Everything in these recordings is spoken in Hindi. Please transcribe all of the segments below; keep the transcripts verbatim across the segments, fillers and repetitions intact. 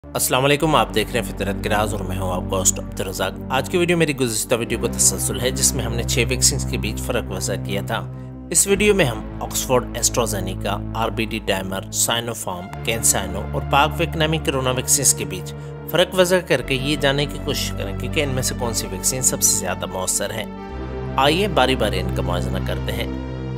अस्सलाम वालेकुम, आप देख रहे हैं फितरत के राज और मैं हूं आपका होस्ट अब्दुल रज़ाक। आज की वीडियो मेरी गुज़िश्ता वीडियो का तसलसल है जिसमें हमने छह वैक्सीन के बीच फ़र्क वज़ा किया था। इस वीडियो में हम Oxford AstraZeneca, RBD dimer, Sinopharm, CanSino और पाक-वेक नामी कोरोना वैक्सीन के बीच फ़र्क वज़ा करके ये जानने की कोशिश करेंगे कि इनमें से कौन सी वैक्सीन सबसे ज़्यादा मौसर है। आइए बारी बारी इनका मुआयना करते हैं।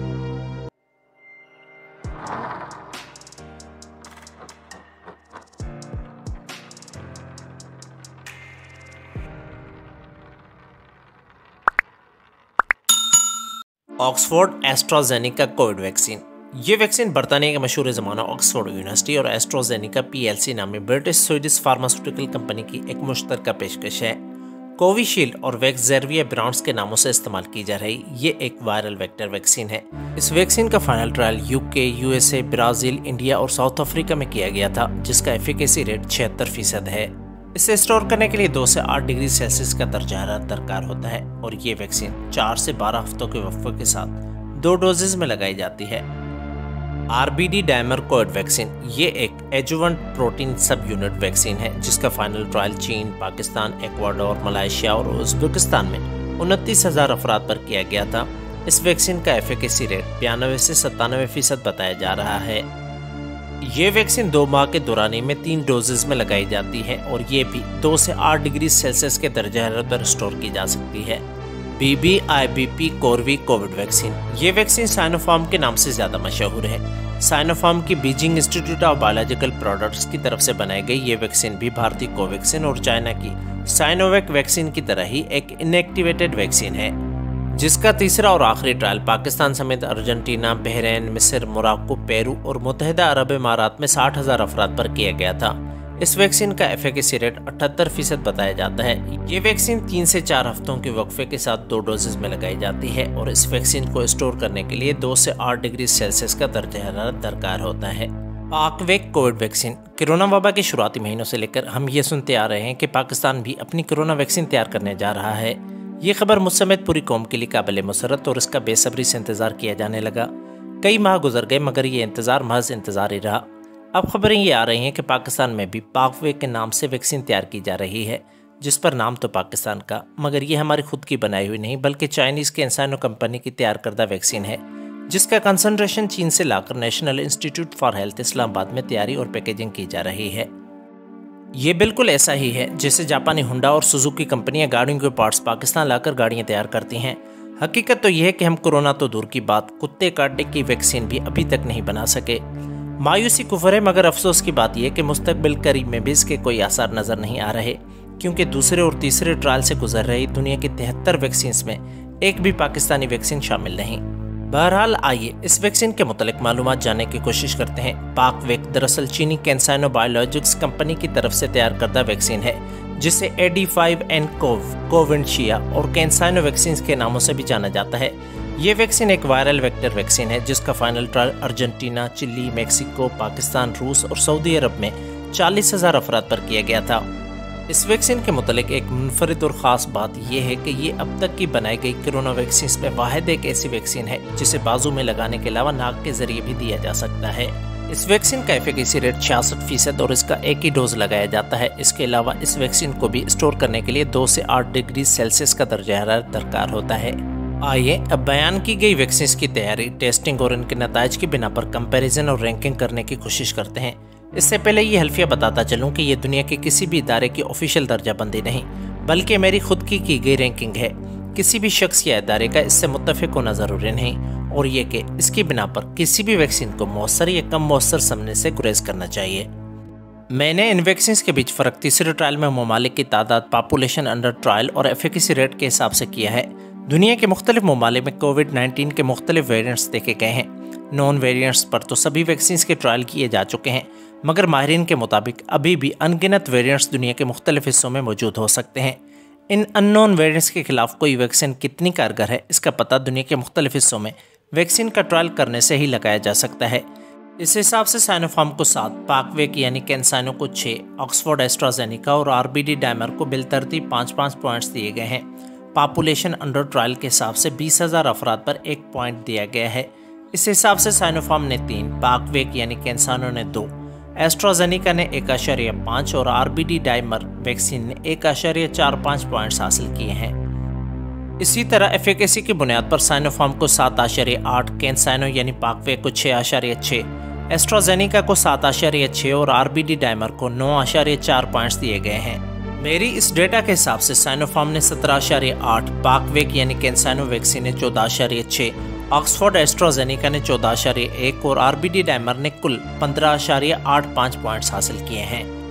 Oxford AstraZeneca covid vaccine. ये वैक्सीन बरतानिया के मशहूर ज़माना ऑक्सफोर्ड यूनिवर्सिटी और एस्ट्राजेनेका पीएलसी नामी ब्रिटिश स्वीडिश फार्मास्यूटिकल कंपनी की एक मुश्तरका पेशकश है। कोविशील्ड और वैक्सरविया ब्रांड्स के नामों से इस्तेमाल की जा रही ये एक वायरल वेक्टर वैक्सीन है। इस वैक्सीन का final trial UK, USA, Brazil, India और साउथ अफ्रीका में किया गया था, जिसका एफिकेसी रेट छिहत्तर फीसद है। इसे स्टोर करने के लिए दो से आठ डिग्री सेल्सियस का दर्जा हरारत दरकार होता है और ये वैक्सीन चार से बारह हफ्तों के वक्फे के साथ दो डोजेज में लगाई जाती है। आरबीडी-डाइमर कोविड वैक्सीन ये एक adjuvant protein sub unit vaccine है जिसका फाइनल ट्रायल चीन, पाकिस्तान, इक्वाडोर, मलेशिया और उज़्बेकिस्तान में उनतीस हजार अफराद पर किया गया था। इस वैक्सीन का एफिकेसी रेट बयानवे से सत्तानवे फीसद बताया जा रहा है। ये वैक्सीन दो माह के दौरान में तीन डोजेज में लगाई जाती है और ये भी दो से आठ डिग्री सेल्सियस के दर्जे हरारत पर स्टोर की जा सकती है। B B I B P CorV covid vaccine. ये वैक्सीन साइनोफार्म के नाम से ज्यादा मशहूर है। साइनोफार्म की Beijing institute of biological products की तरफ से बनाई गई ये वैक्सीन भी भारतीय कोवैक्सीन और चाइना की साइनोवैक वैक्सीन की तरह ही एक इनएक्टिवेटेड वैक्सीन है, जिसका तीसरा और आखिरी ट्रायल पाकिस्तान समेत अर्जेंटीना, बहरीन, मिस्र, मोरक्को, पेरू और मुत्तहिदा अरब इमारात में साठ हजार अफराद पर किया गया था। इस वैक्सीन का एफिकेसी रेट अठहत्तर फीसद बताया जाता है। ये वैक्सीन तीन से चार हफ्तों के वक्फे के साथ दो डोजेज में लगाई जाती है और इस वैक्सीन को स्टोर करने के लिए दो से आठ डिग्री सेल्सियस का दर्जा हरारत दरकार होता है। पाक-वेक कोविड वैक्सीन। कोरोना वबा के शुरुआती महीनों से लेकर हम ये सुनते आ रहे हैं कि पाकिस्तान भी अपनी कोरोना वैक्सीन तैयार करने जा रहा है। ये खबर मुझ समेत पूरी कौम के लिए काबिल मुसरत और इसका बेसब्री से इंतजार किया जाने लगा। कई माह गुजर गए मगर ये इंतजार महज इंतजार ही रहा। अब खबरें ये आ रही हैं कि पाकिस्तान में भी पाक-वेक के नाम से वैक्सीन तैयार की जा रही है, जिस पर नाम तो पाकिस्तान का मगर ये हमारी खुद की बनाई हुई नहीं बल्कि चाइनीज कैंसाइनो कंपनी की तैयार करदा वैक्सीन है, जिसका कंसंट्रेशन चीन से लाकर national institute for health Islamabad में तैयारी और पैकेजिंग की जा रही है। ये बिल्कुल ऐसा ही है जैसे जापानी हुंडा और सुजुकी कंपनियां गाड़ियों के पार्ट्स पाकिस्तान लाकर गाड़ियां तैयार करती हैं। हकीकत तो यह है कि हम कोरोना तो दूर की बात, कुत्ते काटने की वैक्सीन भी अभी तक नहीं बना सके। मायूसी कुफर है मगर अफसोस की बात यह कि मुस्तकबिल करीब में भी इसके कोई आसार नजर नहीं आ रहे, क्योंकि दूसरे और तीसरे ट्रायल से गुजर रही दुनिया की तिहत्तर वैक्सीन में एक भी पाकिस्तानी वैक्सीन शामिल नहीं। बहरहाल आइए इस वैक्सीन के मुतालिक मालूमात जानने की कोशिश करते हैं। पाक-वेक दरअसल चीनी कैंसाइनो बायोलॉजिक्स कंपनी की तरफ से तैयार करदा वैक्सीन है, जिसे A D five N CoV, कोविशिया और कैंसाइनो वैक्सीन के नामों से भी जाना जाता है। ये वैक्सीन एक वायरल वेक्टर वैक्सीन है जिसका final trial Argentina, Chile, Mexico, Pakistan, रूस और सऊदी अरब में चालीस हजार अफराद पर किया गया था। इस वैक्सीन के मुतालिक एक मुनफरिद और ख़ास बात यह है कि ये अब तक की बनाई गई कोरोना वैक्सीन में वाहिद एक ऐसी वैक्सीन है जिसे बाजू में लगाने के अलावा नाक के जरिए भी दिया जा सकता है। इस वैक्सीन का एफिकेसी रेट छियासठ फीसद और इसका एक ही डोज लगाया जाता है। इसके अलावा इस वैक्सीन को भी स्टोर करने के लिए दो से आठ डिग्री सेल्सियस का दर्जा हरारत दरकार होता है। आइए अब बयान की गई वैक्सीन की तैयारी, टेस्टिंग और इनके नताइज की बिना पर कंपैरिजन और रैंकिंग करने की कोशिश करते हैं। इससे पहले ये हल्फिया बताता चलूं कि ये दुनिया के किसी भी इदारे की ऑफिशियल दर्जाबंदी नहीं बल्कि मेरी खुद की की गई रैंकिंग है। किसी भी शख्स या इदारे का इससे मुत्तफिक होना जरूरी नहीं और ये कि इसकी बिना पर किसी भी वैक्सीन को मौसर या कम मौसर समझने से गुरेज करना चाहिए। मैंने इन वैक्सीन के बीच फ़र्क तीसरे ट्रायल में ममालिक की तादाद, पॉपुलेशन अंडर ट्रायल और एफिकेसी रेट के हिसाब से किया है। दुनिया के मुख्तलिफ ममालिक में कोविड नाइन्टीन के मुख्तलिफ वेरिएंट्स देखे गए हैं। नॉन वेरिएंट्स पर तो सभी वैक्सीन के ट्रायल किए जा चुके हैं, मगर माहिरीन के मुताबिक अभी भी अनगिनत वेरिएंट्स दुनिया के मुख्तलिफ हिस्सों में मौजूद हो सकते हैं। इन अननोन वेरिएंट्स के खिलाफ कोई वैक्सीन कितनी कारगर है इसका पता दुनिया के मुख्तलिफ हिस्सों में वैक्सीन का ट्रायल करने से ही लगाया जा सकता है। इस हिसाब से साइनोफार्म को सात, पाक-वेक यानी कैंसाइनो को छः, ऑक्सफोर्ड एस्ट्राजेनेका और आरबीडी-डाइमर को बिलतरतीब पाँच पाँच पॉइंट्स दिए गए हैं। पॉपुलेशन अंडर ट्रायल के हिसाब से बीस हजार अफराद पर एक पॉइंट दिया गया है। इस हिसाब से साइनोफार्म ने तीन, पाक-वेक यानी कैंसाइनो ने दो, एस्ट्राजेनिका ने एक आशार्य पाँच और R B D dimer vaccine ने एक आशार्य चार पाँच पॉइंट्स हासिल किए हैं। इसी तरह एफिकेसी की बुनियाद पर साइनोफार्म को सात आशार्य आठ, कैंसाइनो यानी पाकवे को छः आशार्य छः, एस्ट्राजेनिका को सात आशार्य छः और आर बी डी डाइमर को नौ आशार्य चार पॉइंट्स दिए गए हैं। मेरी इस डेटा के हिसाब से साइनोफार्म ने सत्रह आशार्य आठ, पाकवेक यानी कैंसाइनो वैक्सीन ने चौदह आशार्य छः, ऑक्सफोर्ड एस्ट्राजेनिका ने चौदह आशार्य एक और आर बी डी डाइमर ने कुल पंद्रह आशार्य आठ पाँच पॉइंट्स हासिल किए हैं।